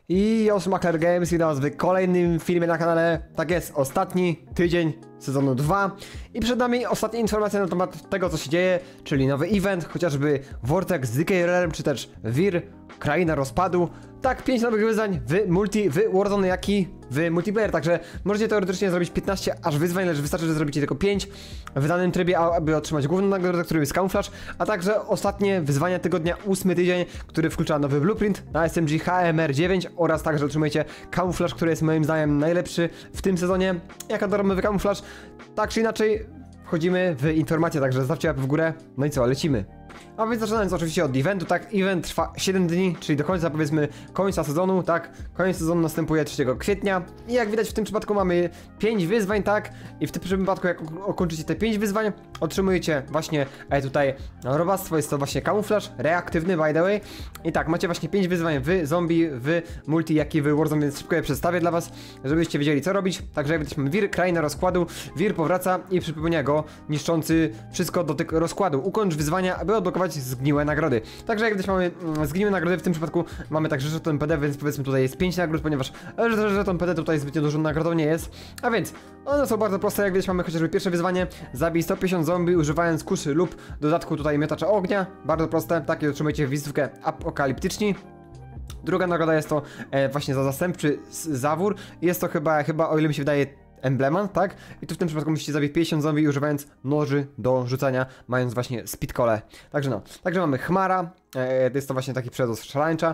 I Makler Games i w kolejnym filmie na kanale. Tak jest, ostatni tydzień sezonu 2. I przed nami ostatnia informacja na temat tego, co się dzieje, czyli nowy event, chociażby Vortex z DKRL, czy też Wir, Kraina Rozpadu. Tak, 5 nowych wyzwań w Warzone, jak i w multiplayer, także możecie teoretycznie zrobić 15 aż wyzwań, lecz wystarczy, że zrobicie tylko 5 w danym trybie, aby otrzymać główną nagrodę, którym jest Camouflage, a także ostatnie wyzwania tygodnia, 8 tydzień, który wklucza nowy blueprint na SMG HMR9 oraz także otrzymujecie Camouflage, który jest moim zdaniem najlepszy w tym sezonie. Jaka darmowy Camouflage? Tak czy inaczej, wchodzimy w informacje, także zostawcie łapy w górę, no i co, lecimy. A więc zaczynając oczywiście od eventu, tak, event trwa 7 dni, czyli do końca, powiedzmy, końca sezonu, tak, koniec sezonu następuje 3 kwietnia i jak widać w tym przypadku mamy 5 wyzwań, tak, i w tym przypadku jak ukończycie te 5 wyzwań, otrzymujecie właśnie tutaj robactwo, jest to właśnie kamuflaż, reaktywny by the way, i tak, macie właśnie 5 wyzwań w zombie, w multi, jak i w Warzone, więc szybko je przedstawię dla was, żebyście wiedzieli co robić. Także jak widać mamy Wir, Kraina Rozkładu, Wir powraca i przypomina go niszczący wszystko dotyk rozkładu, ukończ wyzwania, aby odblokować zgniłe nagrody. Także jak widać mamy zgniłe nagrody, w tym przypadku mamy także żeton PD, więc powiedzmy tutaj jest 5 nagród, ponieważ żeton PD tutaj zbytnio dużą nagrodą nie jest. A więc one są bardzo proste, jak widać mamy chociażby pierwsze wyzwanie, zabij 150 zombie używając kuszy lub dodatku tutaj miotacza ognia, bardzo proste, takie otrzymujecie wizytówkę apokaliptyczni. Druga nagroda jest to właśnie za zastępczy zawór, jest to chyba o ile mi się wydaje embleman, tak? I tu w tym przypadku musicie zabić 50 zombie używając noży do rzucania, mając właśnie speedcole. Także no, także mamy Chmara, jest to właśnie taki przedost szarańcza,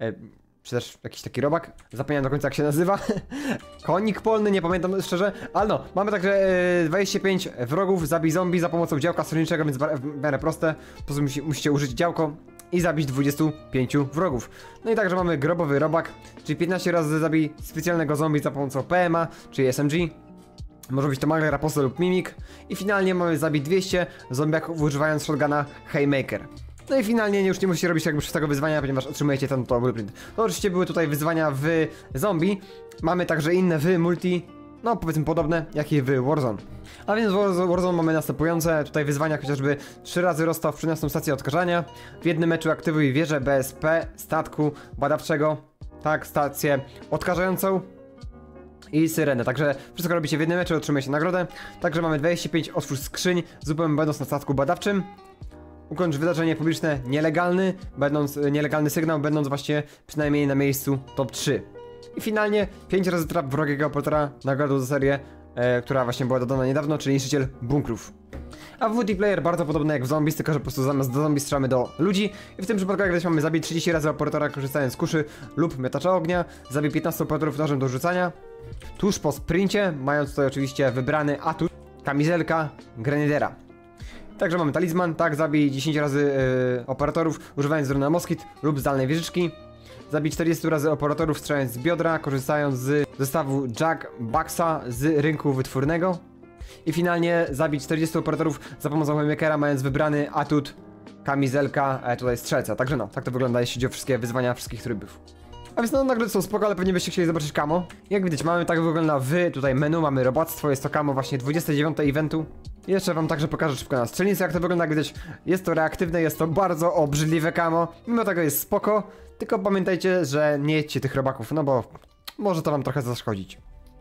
czy też jakiś taki robak, zapomniałem do końca jak się nazywa. Konik polny, nie pamiętam szczerze, ale no, mamy także 25 wrogów, zabij zombie za pomocą działka strzelniczego, więc w miarę proste, po prostu musicie użyć działko i zabić 25 wrogów. No i także mamy grobowy robak, czyli 15 razy zabij specjalnego zombie za pomocą PMA, czyli SMG. Może być to Magler, Apostle lub Mimik. I finalnie mamy zabić 200 zombiaków używając shotguna Haymaker. No i finalnie już nie musicie robić jakby szóstego wyzwania, ponieważ otrzymujecie ten blueprint. No oczywiście były tutaj wyzwania w zombie, mamy także inne w multi, no powiedzmy podobne, jak i w Warzone. A więc w Warzone mamy następujące tutaj wyzwania, chociażby 3 razy rozstaw przyniosą stację odkażania, w jednym meczu aktywuj wieżę BSP statku badawczego, tak, stację odkażającą i syrenę, także wszystko robicie w jednym meczu, otrzymujecie nagrodę. Także mamy 25 otwórz skrzyń, zupełnie będąc na statku badawczym. Ukończ wydarzenie publiczne nielegalny sygnał, będąc właśnie przynajmniej na miejscu top 3. I finalnie 5 razy trap wrogiego operatora, nagrodą za serię, która właśnie była dodana niedawno, czyli niszczyciel bunkrów. A w multiplayer bardzo podobne jak w zombies, tylko że po prostu zamiast do zombies strzelamy do ludzi. I w tym przypadku jak mamy zabić 30 razy operatora korzystając z kuszy lub miotacza ognia, zabij 15 operatorów nożem do rzucania. Tuż po sprincie, mając tutaj oczywiście wybrany atut, kamizelka grenadiera. Także mamy talizman, tak, zabij 10 razy operatorów używając drona moskit lub zdalnej wieżyczki. Zabij 40 razy operatorów strzelając z biodra, korzystając z zestawu Jack Bucksa z rynku wytwórnego. I finalnie zabić 40 operatorów za pomocą Haymakera, mając wybrany atut, kamizelka, tutaj strzelca. Także no, tak to wygląda, jeśli chodzi o wszystkie wyzwania wszystkich trybów. A więc no, nagrody są spoko, ale pewnie byście chcieli zobaczyć camo. Jak widać, mamy tak wygląda w tutaj menu, mamy robactwo, jest to camo właśnie 29 eventu. Jeszcze wam także pokażę szybko na strzelnicy, jak to wygląda. Jak widać, jest to reaktywne, jest to bardzo obrzydliwe camo. Mimo tego jest spoko, tylko pamiętajcie, że nie jedźcie tych robaków, no bo może to wam trochę zaszkodzić.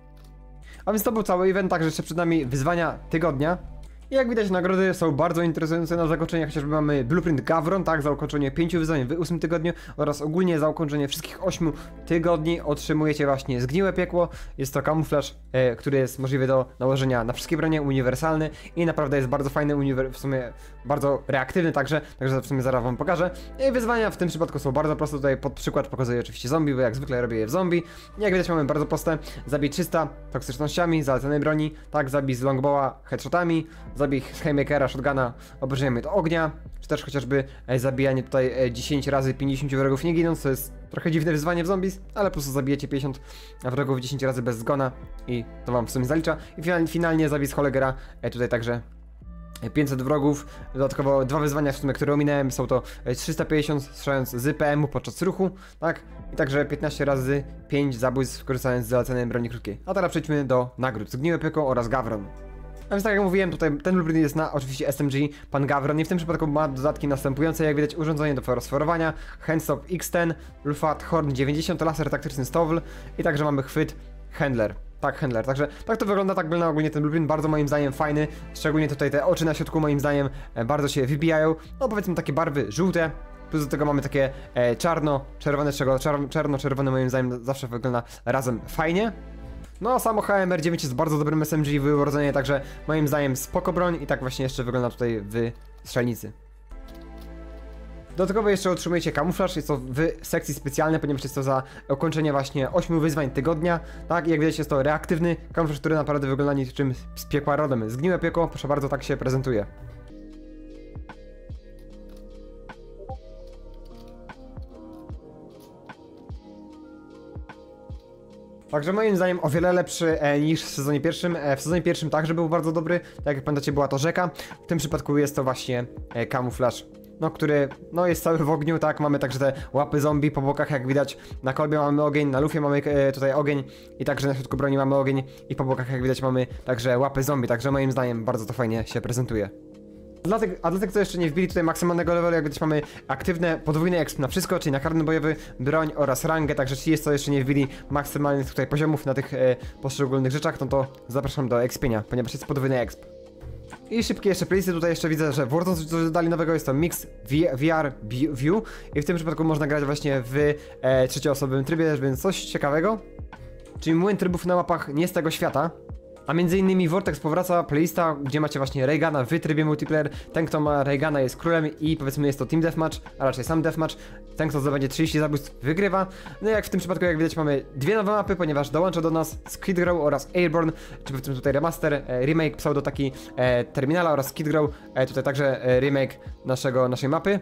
A więc to był cały event, także jeszcze przed nami wyzwania tygodnia. I jak widać, nagrody są bardzo interesujące na zakończenie, chociażby mamy Blueprint Gavron, tak, za ukończenie 5 wyzwań w 8 tygodniu oraz ogólnie za ukończenie wszystkich 8 tygodni otrzymujecie właśnie zgniłe piekło. Jest to kamuflaż, który jest możliwy do nałożenia na wszystkie bronie, uniwersalny i naprawdę jest bardzo fajny, w sumie bardzo reaktywny także w sumie zaraz wam pokażę. I wyzwania w tym przypadku są bardzo proste, tutaj pod przykład pokazuję oczywiście zombie, bo jak zwykle robię je w zombie. Jak widać mamy bardzo proste, zabij 300 toksycznościami, zalecanej broni, tak, zabij z longbowa headshotami, zabij z Haymakera, shotguna, obrażeniem do ognia, czy też chociażby zabijanie tutaj 10 razy 50 wrogów nie ginąc, to jest trochę dziwne wyzwanie w zombies, ale po prostu zabijecie 50 wrogów 10 razy bez zgona i to wam w sumie zalicza. I finalnie zabij z Holegera, tutaj także 500 wrogów, dodatkowo 2 wyzwania w sumie, które ominąłem, są to 350 strzelając z PM-u podczas ruchu, tak? I także 15 razy 5 zabójstw korzystając z zalecanej broni krótkiej. A teraz przejdźmy do nagród, zgniłe piekło oraz Gavron. A więc tak jak mówiłem, tutaj ten blueprint jest na oczywiście SMG Pan Gawron i w tym przypadku ma dodatki następujące, jak widać urządzenie do fosforowania, Handstop X10, Lufat Horn 90, laser taktyczny Stowel i także mamy chwyt Handler. Tak, Handler, także tak to wygląda, tak wygląda ogólnie ten blueprint, bardzo moim zdaniem fajny, szczególnie tutaj te oczy na środku moim zdaniem bardzo się wybijają, no powiedzmy takie barwy żółte, plus do tego mamy takie czarno-czerwone, czego czarno-czerwone moim zdaniem zawsze wygląda razem fajnie. No a samo HMR9 jest bardzo dobrym SMG w urodzenie, także moim zdaniem spoko broń i tak właśnie jeszcze wygląda tutaj w strzelnicy. Dodatkowo jeszcze otrzymujecie kamuflaż, jest to w sekcji specjalnej, ponieważ jest to za ukończenie właśnie 8 wyzwań tygodnia. Tak, i jak widać jest to reaktywny kamuflaż, który naprawdę wygląda niczym z piekła rodem. Zgniłe piekło, proszę bardzo, tak się prezentuje. Także moim zdaniem o wiele lepszy niż w sezonie pierwszym. W sezonie pierwszym także był bardzo dobry, tak jak pamiętacie była to rzeka. W tym przypadku jest to właśnie kamuflaż, no który no jest cały w ogniu, tak, mamy także te łapy zombie po bokach, jak widać na kolbie mamy ogień, na lufie mamy tutaj ogień i także na środku broni mamy ogień i po bokach jak widać mamy także łapy zombie, także moim zdaniem bardzo to fajnie się prezentuje. A dla tych, co jeszcze nie wbili tutaj maksymalnego levelu, jak widać mamy aktywne podwójny exp na wszystko, czyli na karny bojowy, broń oraz rangę, także ci jest co jeszcze nie wbili maksymalnych tutaj poziomów na tych poszczególnych rzeczach, no to zapraszam do expienia, ponieważ jest podwójny exp. I szybkie jeszcze playlisty, tutaj jeszcze widzę, że w Warzone coś dodali nowego, jest to Mix VR View i w tym przypadku można grać właśnie w trzecioosobowym trybie, więc coś ciekawego. Czyli młyn trybów na mapach nie z tego świata. A między innymi Vortex powraca playlista, gdzie macie właśnie Reagana w trybie multiplayer. Ten kto ma Reagana jest królem i powiedzmy jest to team deathmatch, a raczej sam deathmatch. Ten kto zdobędzie 30 zabójstw wygrywa. No i jak w tym przypadku jak widać mamy dwie nowe mapy, ponieważ dołącza do nas Skid Row oraz Airborne, czy powiedzmy tutaj remaster, remake pseudo taki Terminala oraz Skid Row, tutaj także remake naszej mapy.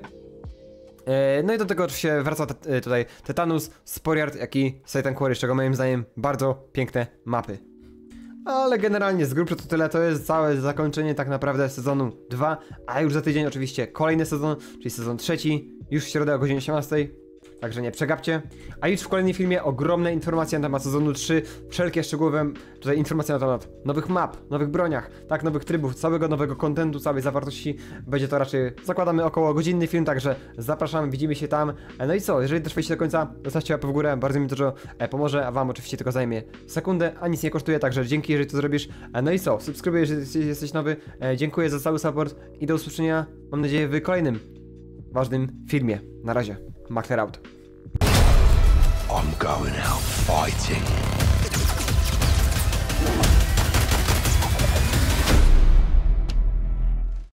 No i do tego oczywiście wraca tutaj Tetanus, Sporiard, jak i Satan Quarry, z czego moim zdaniem bardzo piękne mapy. Ale generalnie z grubsza to tyle, to jest całe zakończenie tak naprawdę sezonu 2, a już za tydzień oczywiście kolejny sezon, czyli sezon trzeci, już w środę o godzinie 18. Także nie przegapcie. A już w kolejnym filmie ogromne informacje na temat sezonu 3, wszelkie szczegółowe tutaj informacje na temat nowych map, nowych broniach, tak, nowych trybów, całego nowego kontentu, całej zawartości. Będzie to raczej, zakładamy, około godzinny film, także zapraszamy, widzimy się tam. No i co, jeżeli trwacie do końca, zostawcie łapę w górę, bardzo mi dużo pomoże, a wam oczywiście tylko zajmie sekundę, a nic nie kosztuje, także dzięki, jeżeli to zrobisz. No i co, subskrybuj, jeżeli jesteś nowy, dziękuję za cały support i do usłyszenia, mam nadzieję, w kolejnym ważnym filmie. Na razie. Makler out. I'm going out fighting.